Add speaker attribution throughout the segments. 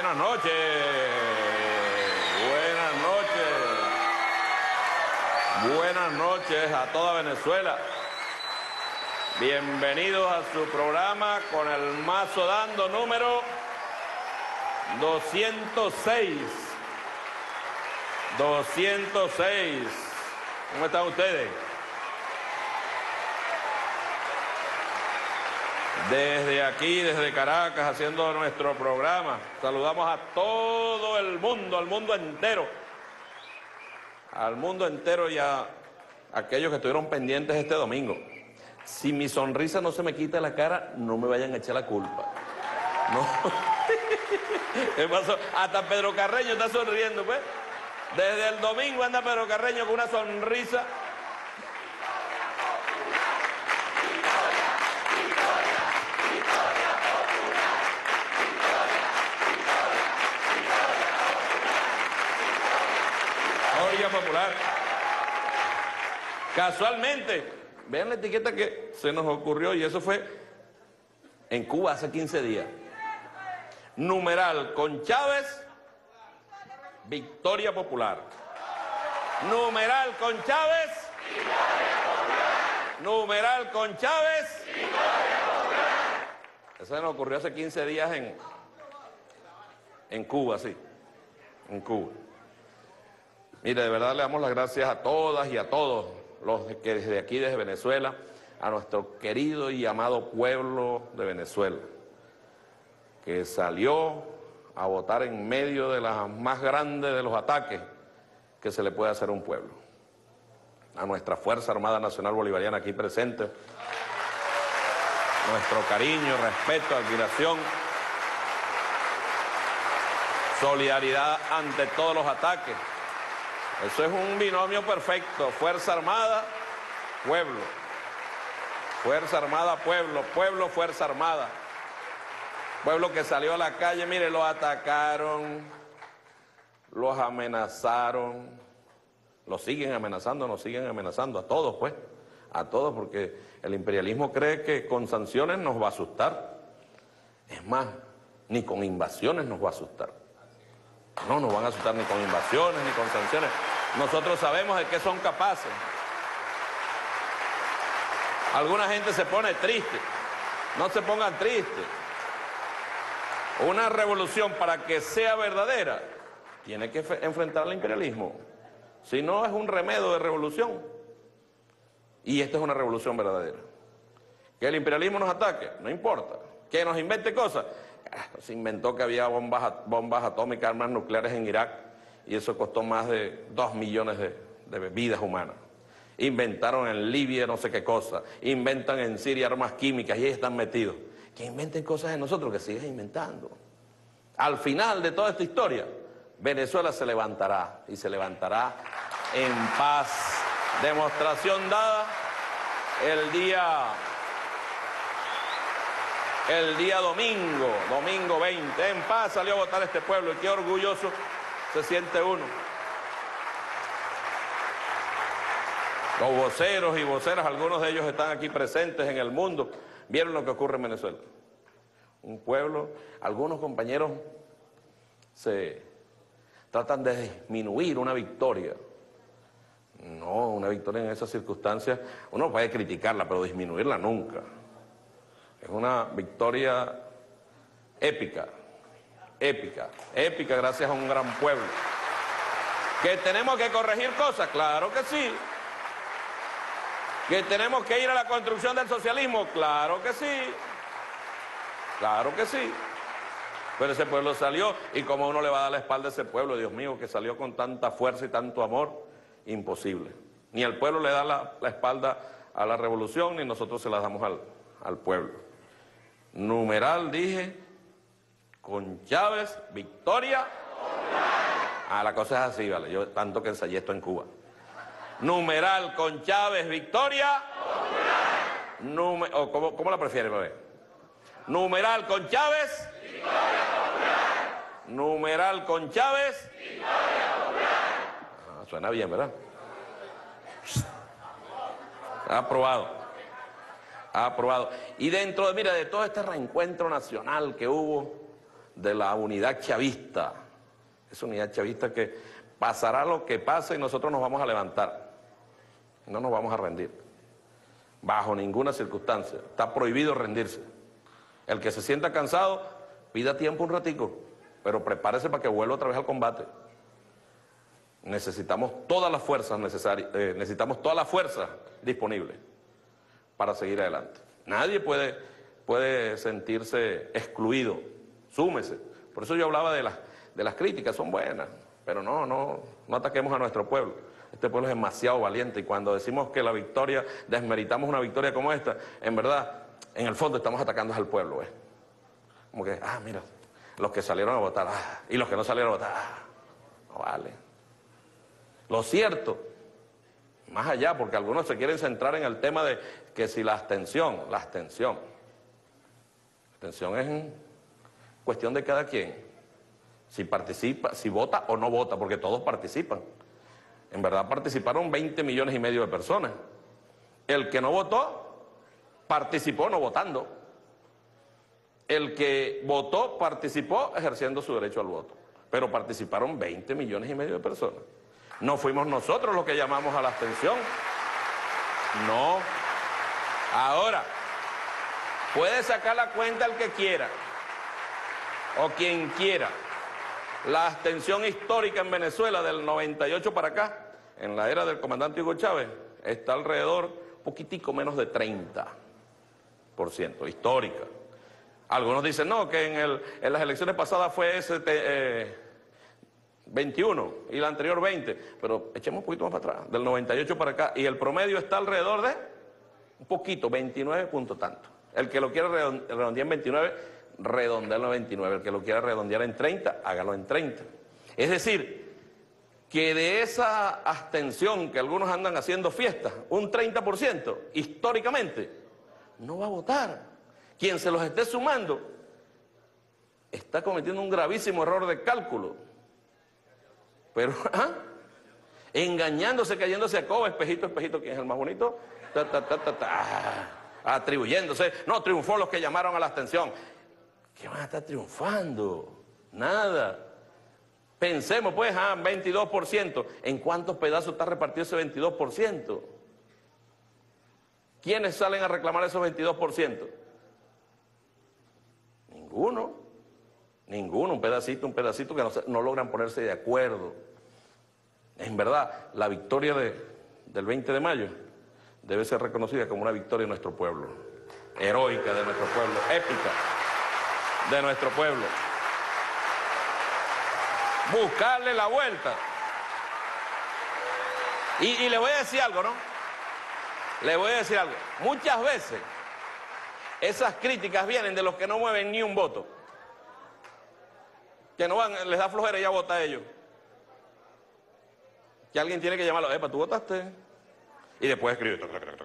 Speaker 1: Buenas noches. Buenas noches. Buenas noches a toda Venezuela. Bienvenidos a su programa con el mazo dando número 206. 206. ¿Cómo están ustedes? Desde aquí, desde Caracas, haciendo nuestro programa. Saludamos a todo el mundo, al mundo entero. Al mundo entero y a aquellos que estuvieron pendientes este domingo. Si mi sonrisa no se me quita la cara, no me vayan a echar la culpa. No. ¿Qué pasó? Hasta Pedro Carreño está sonriendo, pues. Desde el domingo anda Pedro Carreño con una sonrisa. Popular. Casualmente, vean la etiqueta que se nos ocurrió y eso fue en Cuba hace 15 días. Numeral con Chávez, victoria popular. Numeral con Chávez, numeral con Chávez. Eso se nos ocurrió hace 15 días en Cuba, sí, en Cuba. Mire, de verdad le damos las gracias a todas y a todos los que desde aquí, desde Venezuela, a nuestro querido y amado pueblo de Venezuela, que salió a votar en medio de las más grandes de los ataques que se le puede hacer a un pueblo. A nuestra Fuerza Armada Nacional Bolivariana aquí presente, nuestro cariño, respeto, admiración, solidaridad ante todos los ataques. Eso es un binomio perfecto, Fuerza Armada, pueblo. Fuerza Armada, pueblo, pueblo, Fuerza Armada. Pueblo que salió a la calle, mire, los atacaron, los amenazaron, los siguen amenazando, nos siguen amenazando, a todos pues, a todos, porque el imperialismo cree que con sanciones nos va a asustar. Es más, ni con invasiones nos va a asustar. No nos van a asustar ni con invasiones, ni con sanciones. Nosotros sabemos de qué son capaces. Alguna gente se pone triste. No se pongan tristes. Una revolución, para que sea verdadera, tiene que enfrentar al imperialismo. Si no, es un remedio de revolución. Y esta es una revolución verdadera. Que el imperialismo nos ataque, no importa. Que nos invente cosas. Se inventó que había bombas atómicas, armas nucleares en Irak, y eso costó más de 2 millones de vidas humanas. Inventaron en Libia no sé qué cosa, inventan en Siria armas químicas y ahí están metidos. Que inventen cosas de nosotros, que sigan inventando. Al final de toda esta historia, Venezuela se levantará, y se levantará en paz. Demostración dada el día domingo 20, en paz salió a votar este pueblo, y qué orgulloso se siente uno. Los voceros y voceras, algunos de ellos están aquí presentes en el mundo, vieron lo que ocurre en Venezuela. Un pueblo, algunos compañeros se tratan de disminuir una victoria. No, una victoria en esas circunstancias, uno puede criticarla, pero disminuirla nunca. Es una victoria épica, épica, épica gracias a un gran pueblo. ¿Que tenemos que corregir cosas? Claro que sí. ¿Que tenemos que ir a la construcción del socialismo? Claro que sí. Claro que sí. Pero ese pueblo salió, y como uno le va a dar la espalda a ese pueblo, Dios mío, que salió con tanta fuerza y tanto amor, imposible. Ni el pueblo le da la espalda a la revolución, ni nosotros se la damos al pueblo. Numeral, dije, con Chávez, victoria. La cosa es así, vale, yo tanto que ensayé esto en Cuba. Numeral, con Chávez, victoria. ¿Cómo la prefiere, bebé? Numeral, con Chávez. Numeral, con Chávez. Suena bien, ¿verdad? Aprobado. Aprobado. Y dentro de, mira, de todo este reencuentro nacional que hubo, de la unidad chavista. Esa unidad chavista que pasará lo que pase y nosotros nos vamos a levantar. No nos vamos a rendir. Bajo ninguna circunstancia. Está prohibido rendirse. El que se sienta cansado, pida tiempo un ratico, pero prepárese para que vuelva otra vez al combate. Necesitamos todas las fuerzas necesarias, necesitamos todas las fuerzas disponibles para seguir adelante. Nadie puede sentirse excluido. Súmese. Por eso yo hablaba de las críticas, son buenas, pero no ataquemos a nuestro pueblo. Este pueblo es demasiado valiente y cuando decimos que la victoria, desmeritamos una victoria como esta, en verdad, en el fondo estamos atacando al pueblo. Como que, mira, los que salieron a votar, y los que no salieron a votar, no vale. Lo cierto, más allá, porque algunos se quieren centrar en el tema de que si la abstención es cuestión de cada quien, si participa, si vota o no vota, porque todos participan. En verdad participaron 20,5 millones de personas. El que no votó, participó no votando. El que votó, participó ejerciendo su derecho al voto. Pero participaron 20,5 millones de personas. No fuimos nosotros los que llamamos a la abstención. No. Ahora, puede sacar la cuenta el que quiera, o quien quiera. La abstención histórica en Venezuela del 98 para acá, en la era del comandante Hugo Chávez, está alrededor, poquitico menos de 30%, histórica. Algunos dicen, no, que en las elecciones pasadas fue ese 21 y la anterior 20, pero echemos un poquito más para atrás, del 98 para acá, y el promedio está alrededor de un poquito, 29 punto tanto. El que lo quiera redondear en 29, redondearlo en 29. El que lo quiera redondear en 30, hágalo en 30. Es decir, que de esa abstención que algunos andan haciendo fiestas, un 30%, históricamente, no va a votar. Quien se los esté sumando está cometiendo un gravísimo error de cálculo. Pero, engañándose, cayéndose a coba, espejito, ¿quién es el más bonito? Atribuyéndose. No, triunfó los que llamaron a la abstención. ¿Qué van a estar triunfando? Nada. Pensemos pues, 22%. ¿En cuántos pedazos está repartido ese 22%? ¿Quiénes salen a reclamar esos 22%? Ninguno, un pedacito que no logran ponerse de acuerdo. En verdad, la victoria del 20 de mayo debe ser reconocida como una victoria de nuestro pueblo, heroica de nuestro pueblo, épica de nuestro pueblo. Buscarle la vuelta. Y le voy a decir algo, ¿no? Le voy a decir algo. Muchas veces esas críticas vienen de los que no mueven ni un voto. Que no van, les da flojera y ya vota a ellos. Que alguien tiene que llamarlo, ¿tú votaste? Y después escribe.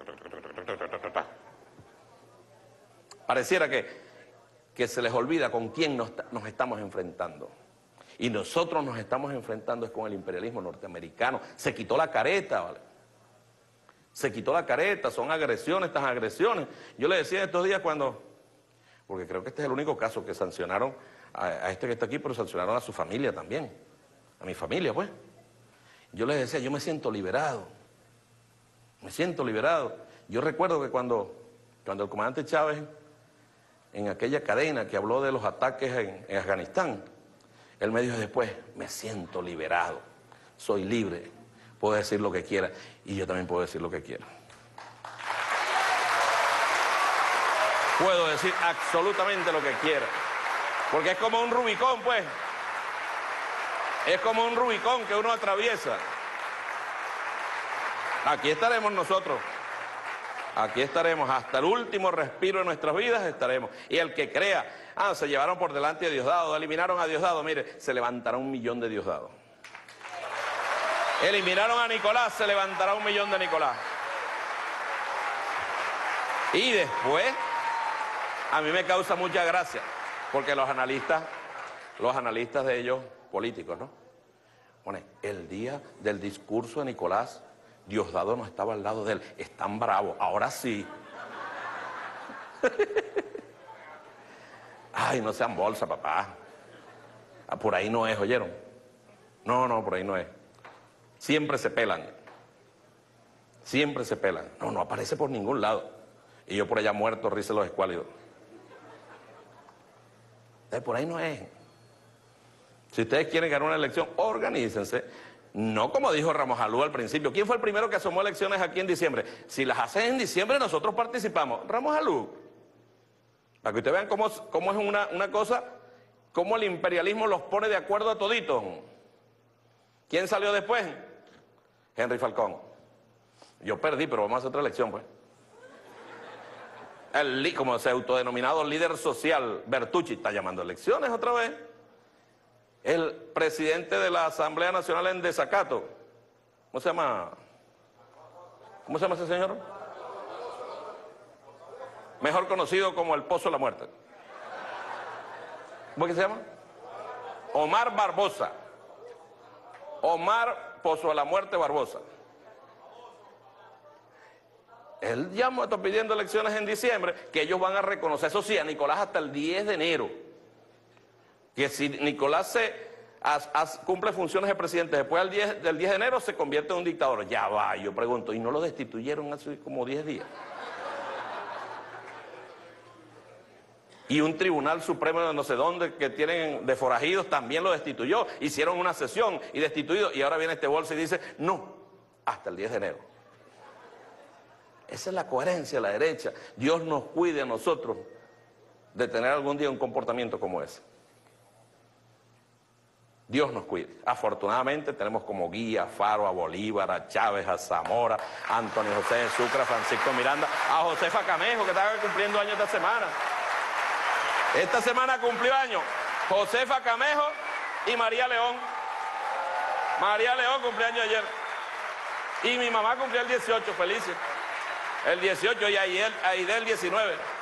Speaker 1: Pareciera que se les olvida con quién nos estamos enfrentando. Y nosotros nos estamos enfrentando es con el imperialismo norteamericano. Se quitó la careta, ¿vale? Se quitó la careta, son agresiones, estas agresiones. Yo le decía estos días porque creo que este es el único caso que sancionaron a este que está aquí, pero sancionaron a su familia también. A mi familia, pues. Yo les decía, yo me siento liberado. Me siento liberado. Yo recuerdo que cuando el comandante Chávez, en aquella cadena que habló de los ataques en Afganistán, él me dijo después, me siento liberado, soy libre, puedo decir lo que quiera, y yo también puedo decir lo que quiera. Puedo decir absolutamente lo que quiera, porque es como un Rubicón, pues. Es como un Rubicón que uno atraviesa. Aquí estaremos nosotros. Aquí estaremos hasta el último respiro de nuestras vidas, estaremos. Y el que crea, se llevaron por delante a Diosdado, eliminaron a Diosdado, mire, se levantará 1 millón de Diosdado. Eliminaron a Nicolás, se levantará 1 millón de Nicolás. Y después, a mí me causa mucha gracia, porque los analistas de ellos, políticos, ¿no? Bueno, el día del discurso de Nicolás, Diosdado no estaba al lado de él. Están bravos, ahora sí. Ay, no sean bolsa, papá. Ah, por ahí no es, ¿oyeron? No, no, por ahí no es. Siempre se pelan. Siempre se pelan. No, no aparece por ningún lado. Y yo por allá muerto, risa los escuálidos. Por ahí no es. Si ustedes quieren ganar una elección, organícense. No como dijo Ramos Alú al principio. ¿Quién fue el primero que asomó elecciones aquí en diciembre? Si las hacen en diciembre, nosotros participamos. Ramos Alú. Para que ustedes vean cómo es una cosa, cómo el imperialismo los pone de acuerdo a toditos. ¿Quién salió después? Henry Falcón. Yo perdí, pero vamos a hacer otra elección, pues. Como se autodenominado líder social, Bertucci, está llamando elecciones otra vez. El presidente de la Asamblea Nacional en desacato. ¿Cómo se llama? ¿Cómo se llama ese señor? Mejor conocido como el Pozo de la Muerte. ¿Cómo es que se llama? Omar Barbosa. Omar Pozo de la Muerte Barbosa. Él ya está pidiendo elecciones en diciembre, que ellos van a reconocer, eso sí, a Nicolás hasta el 10 de enero. Que si Nicolás cumple funciones de presidente después del 10 de enero, se convierte en un dictador. Ya va, yo pregunto, ¿y no lo destituyeron hace como 10 días? Y un tribunal supremo de no sé dónde que tienen de forajidos también lo destituyó. Hicieron una sesión y destituido, y ahora viene este bolso y dice, no, hasta el 10 de enero. Esa es la coherencia de la derecha. Dios nos cuide a nosotros de tener algún día un comportamiento como ese. Dios nos cuide. Afortunadamente tenemos como guía a Faro, a Bolívar, a Chávez, a Zamora, a Antonio José de Sucre, a Francisco Miranda, a Josefa Camejo, que está cumpliendo años esta semana. Esta semana cumplió años Josefa Camejo y María León. María León cumplió años ayer. Y mi mamá cumplió el 18, felices. El 18 y Aide el 19.